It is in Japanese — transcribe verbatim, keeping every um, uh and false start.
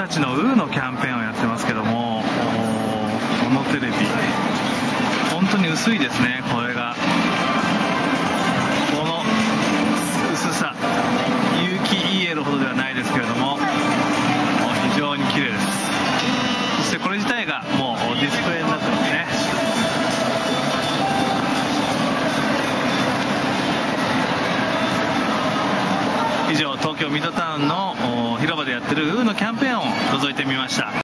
ちのウーのキャンペーンをやってますけども、このテレビ本当に薄いですね。これがこの薄さ、有機 イーエル ほどではないですけれども非常に綺麗です。そしてこれ自体がもうディスプレイになってますね。以上、東京ミッドタウンの広場でやってるウーのキャンペーンを覗いてみました。